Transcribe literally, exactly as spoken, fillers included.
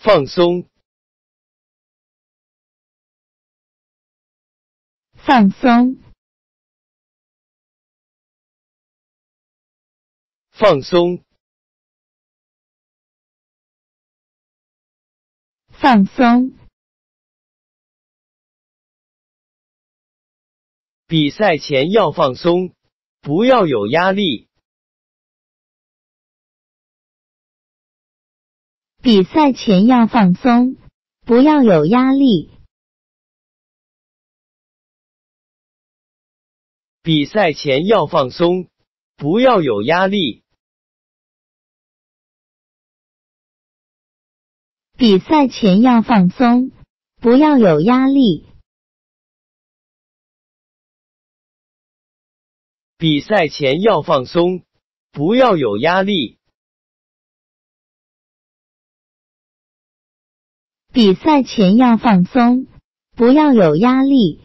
放松， 放松， 放松， 放松。 比赛前要放松，不要有压力。 比赛前要放松，不要有压力。 比赛前要放松，不要有压力。 比赛前要放松，不要有压力。 比赛前要放松，不要有压力。 比赛前要放松，不要有压力。